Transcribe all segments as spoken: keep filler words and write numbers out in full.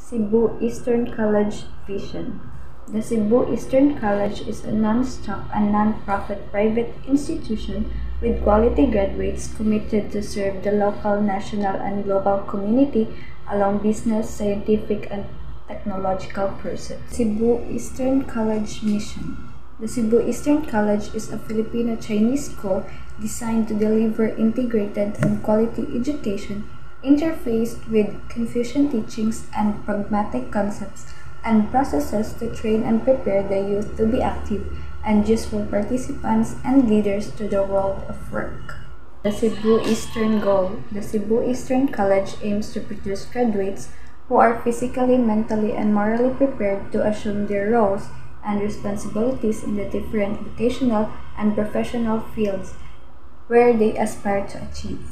Cebu Eastern College Vision. The Cebu Eastern College is a non-stock and non-profit private institution with quality graduates committed to serve the local, national, and global community along business, scientific, and technological pursuits. Cebu Eastern College Mission. The Cebu Eastern College is a Filipino-Chinese school designed to deliver integrated and quality education interfaced with Confucian teachings and pragmatic concepts and processes to train and prepare the youth to be active and useful participants and leaders to the world of work. The Cebu Eastern Goal. The Cebu Eastern College aims to produce graduates who are physically, mentally, and morally prepared to assume their roles and responsibilities in the different vocational and professional fields where they aspire to achieve.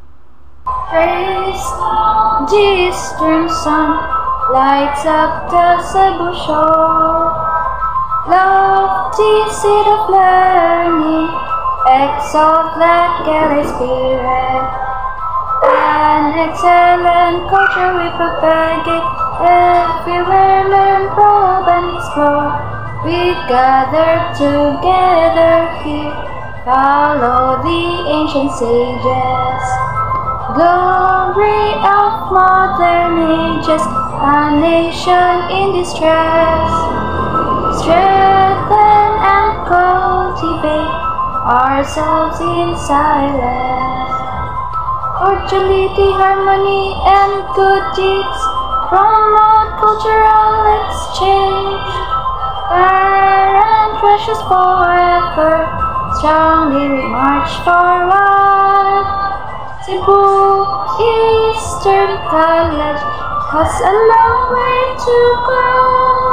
Praise the eastern sun, lights up the Cebu shore. Love the seed of learning, exalt that Gaelic spirit. An excellent culture we propagate, everywhere learn, probe and explore. We gather together here, follow the ancient sages. Glory of modern ages, a nation in distress. Strengthen and cultivate ourselves in silence. Cordiality, harmony, and good deeds promote cultural exchange. Current precious forever, strongly we march forward. Cebu Eastern College has a long way to go.